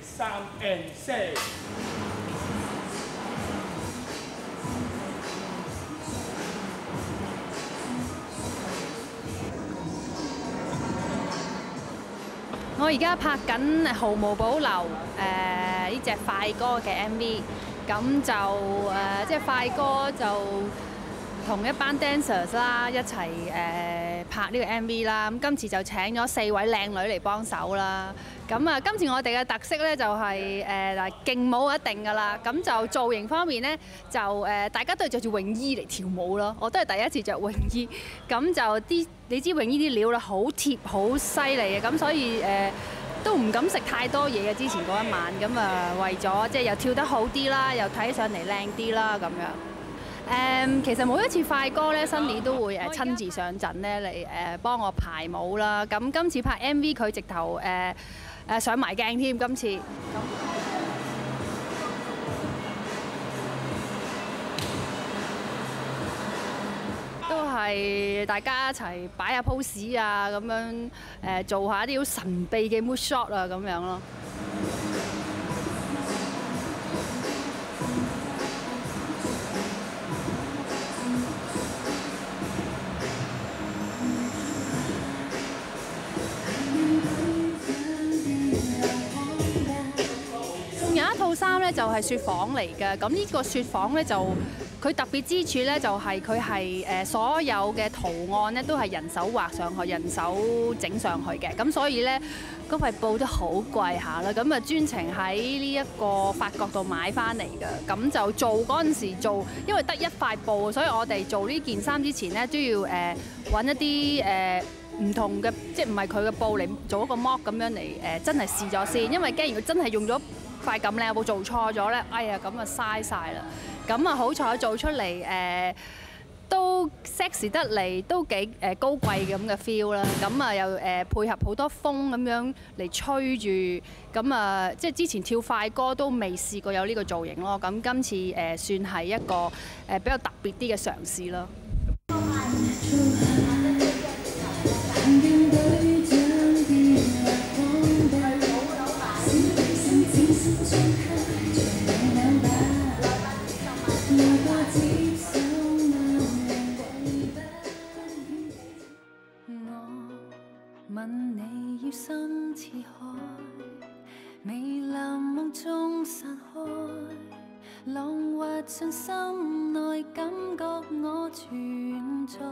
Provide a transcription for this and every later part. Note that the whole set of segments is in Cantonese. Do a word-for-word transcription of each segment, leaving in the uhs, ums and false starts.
三 and 四。 我而家拍緊《毫無保留》誒呢隻快歌嘅 M V， 咁就誒、呃、即係快歌就同一班 dancers 啦一齊誒、呃、拍呢個 M V 啦。咁今次就請咗四位靚女嚟幫手啦。咁啊，今次我哋嘅特色咧就係誒嗱勁舞一定㗎啦。咁就造型方面咧就誒、呃、大家都係着住泳衣嚟跳舞咯。我都係第一次着泳衣，咁就啲你知泳衣啲料啦好貼好犀利嘅，咁所以誒、呃、都唔敢食太多嘢嘅。之前嗰一晚咁啊，為咗即係又跳得好啲啦，又睇上嚟靚啲啦咁樣。誒，其實每一次快歌咧，Sunny都會誒親自上陣咧嚟誒幫我排舞啦。咁今次拍 M V 佢直頭誒誒上埋鏡添，今次。都係大家一齊擺下 pose 啊，咁樣誒做下啲好神秘嘅 mood shot 啊，咁樣咯。有一套衫咧就係雪紡嚟嘅，咁呢個雪紡咧就佢特別之處咧就係佢係誒所有嘅圖案咧都係人手畫上去、人手整上去嘅，咁所以咧嗰塊布都好貴下啦，咁啊專程喺呢一個法國度買翻嚟嘅，咁就做嗰陣時做，因為得一塊布，所以我哋做呢件衫之前咧都要誒揾一啲誒唔同嘅，即係唔係佢嘅布嚟做一個 mock 咁樣嚟誒，真係試咗先，因為驚如果真係用咗塊咁靚，有冇做錯咗咧？哎呀，咁啊嘥晒啦！咁啊好彩做出嚟誒、呃、都 sexy 得嚟，都幾誒高貴咁嘅 feel 啦。咁啊又誒、呃、配合好多風咁樣嚟吹住，咁啊即係之前跳快歌都未試過有呢個造型咯。咁今次誒、呃、算係一個誒、呃、比較特別啲嘅嘗試咯。 問你要心似海，微藍夢中散開，浪滑進心內，感覺我存在。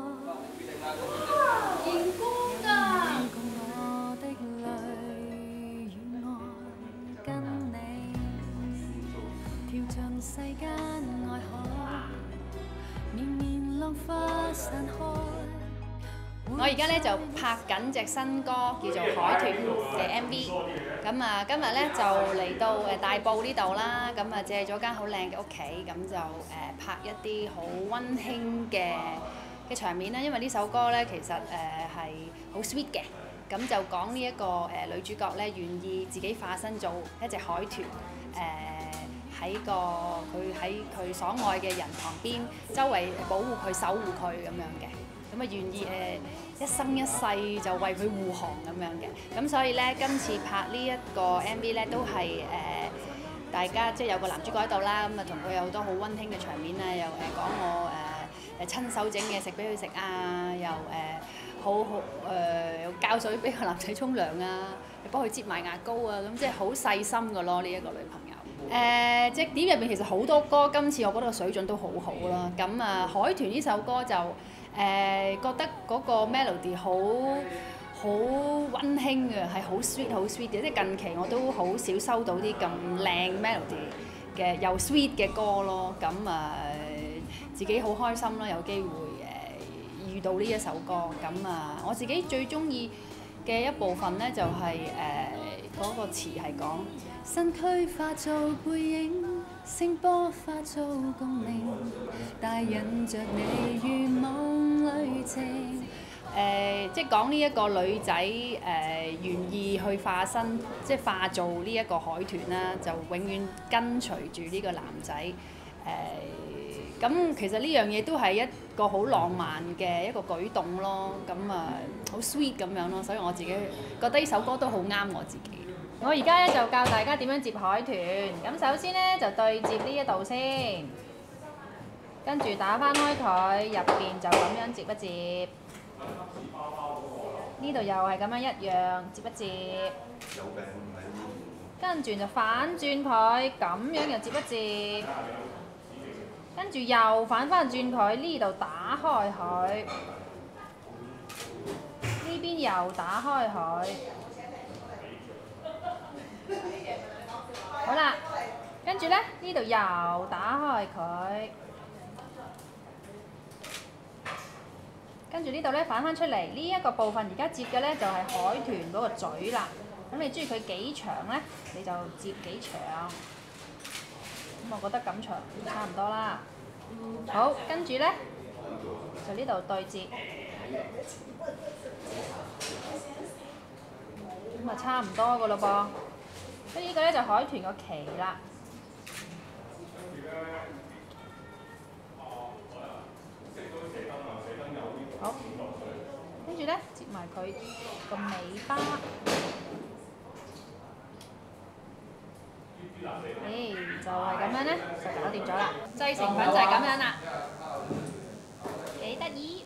見光㗎！我的淚與愛，跟你跳進世間愛海，綿綿浪花散開。 我而家咧就拍緊隻新歌叫做《海豚》嘅 M V， 咁啊今日咧就嚟到誒大埔呢度啦，咁啊借咗間好靚嘅屋企，咁就誒拍一啲好溫馨嘅嘅場面啦。因為呢首歌咧其實誒係好 sweet 嘅，咁就講呢一個誒女主角咧願意自己化身做一隻海豚，誒喺個佢喺佢所愛嘅人旁邊，周圍保護佢、守護佢咁樣嘅。咁啊願意誒一生一世就為佢護航咁樣嘅，咁所以咧今次拍呢一個 M V 咧都係誒、呃、大家即係有個男主角喺度啦，咁啊同佢有好多好溫馨嘅場面啊，又誒講我誒誒、呃、親手整嘢食俾佢食啊，又誒、呃、好好誒又教水俾個男仔沖涼啊，又幫佢擠埋牙膏啊，咁即係好細心㗎咯呢一個女朋友。誒、呃、隻碟入邊其實好多歌，今次我覺得個水準都好好啦。咁啊海豚呢首歌就〜誒、呃、覺得嗰個 melody 好好溫馨嘅，係好 sweet 好 sweet 嘅，即係近期我都好少收到啲咁靚 melody 嘅又 sweet 嘅歌咯。咁啊、呃、自己好開心啦，有機會誒、呃、遇到呢一首歌。咁啊我自己最中意嘅一部分咧就係誒嗰個詞係講身軀化做背影，聲波化做共鳴，帶引着你如夢裏情。誒，即係講呢一個女仔誒、呃、願意去化身，即係化做呢一個海豚啦，就永遠跟隨住呢個男仔。誒、呃，咁其實呢樣嘢都係一個好浪漫嘅一個舉動咯。咁啊，好 sweet 咁樣咯，所以我自己覺得呢首歌都好啱我自己。 我而家咧就教大家點樣接海豚。咁首先咧就對接呢一度先，跟住打翻開佢，入邊就咁樣接一接。呢度又係咁樣一樣接一接。跟住就反轉佢，咁樣又接一接。跟住又反翻轉佢，呢度打開佢，呢邊又打開佢。好啦，跟住咧呢度又打開佢，跟住呢度咧反翻出嚟，呢一個部分而家接嘅咧就係海豚嗰個嘴啦。咁你中意佢幾長咧，你就接幾長。咁我覺得咁長差唔多啦。好，跟住咧就呢度對接，咁啊差唔多噶咯噃。跟住呢個咧就海豚個鰭啦。好，跟住咧接埋佢個尾巴。誒，就係咁樣咧，就搞掂咗啦。製成品就係咁樣啦，幾得意！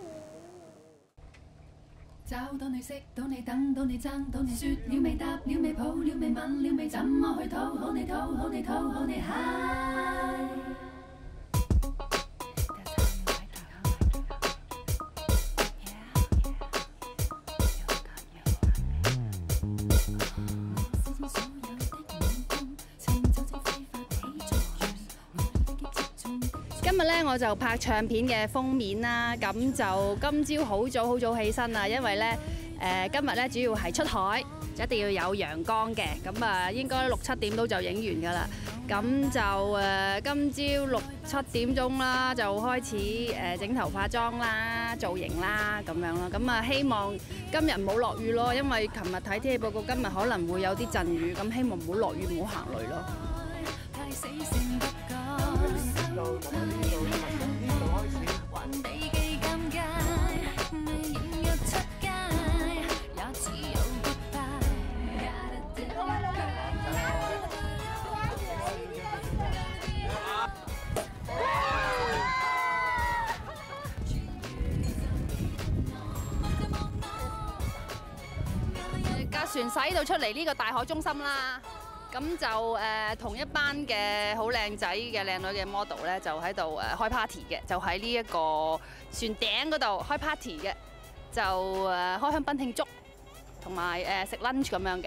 找到你，識到你，等到你，爭到你，説了未，答了未，抱了未，吻了未，怎麼去討好你，討好你，討好你，嗨！ 今日咧我就拍唱片嘅封面啦，咁就今朝好早好早起身啊，因為咧誒、呃、今日咧主要係出海，一定要有陽光嘅，咁啊應該六七點都就影完㗎啦。咁就誒、呃、今朝六七點鐘啦，就開始誒整、呃、頭化妝啦、造型啦咁樣啦。咁啊希望今日唔好落雨咯，因為琴日睇天氣報告，今日可能會有啲陣雨，咁希望唔好落雨，唔好行雷咯。架船駛到出嚟呢個大海中心啦。咁就誒同、呃、一班嘅好靚仔嘅靚女嘅 model 咧，就喺度誒開 party 嘅，就喺呢一個船頂嗰度開 party 嘅，就誒、呃、開香檳慶祝，同埋誒食 lunch 咁樣嘅。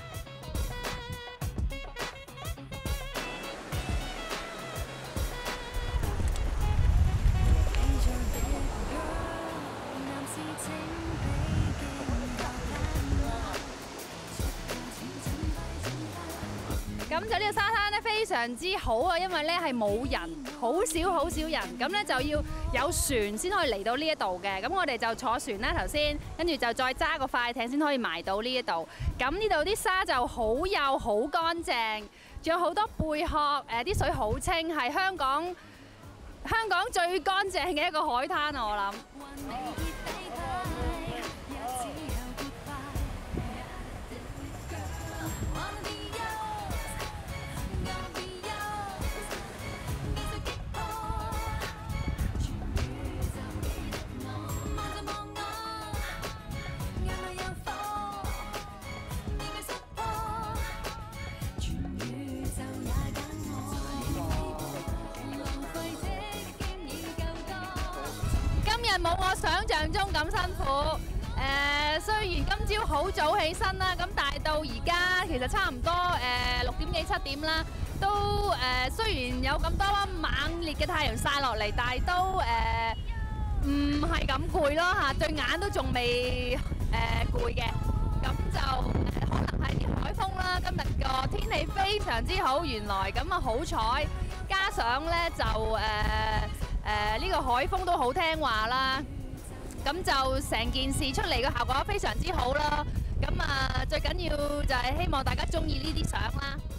咁就呢個沙灘咧非常之好啊，因為咧係冇人，好少好少人，咁咧就要有船先可以嚟到呢一度嘅。咁我哋就坐船啦頭先，跟住就再揸個快艇先可以埋到呢一度。咁呢度啲沙就好幼好乾淨，仲有好多貝殼，誒啲水好清，係香港香港最乾淨嘅一個海灘啊！我諗。冇我想象中咁辛苦，誒、呃、雖然今朝好早起身啦，咁但係到而家其實差唔多誒六點幾七點啦，都誒、呃、雖然有咁多猛烈嘅太陽曬落嚟，但係都誒唔係咁攰咯嚇，對眼都仲未誒攰嘅，咁、呃、就誒、呃、可能係啲海風啦，今日個天氣非常之好，原來咁啊好彩，加上咧就誒。呃誒呢、呃這個海風都好聽話啦，咁就成件事出嚟嘅效果非常之好啦。咁啊，最緊要就係希望大家鍾意呢啲相啦。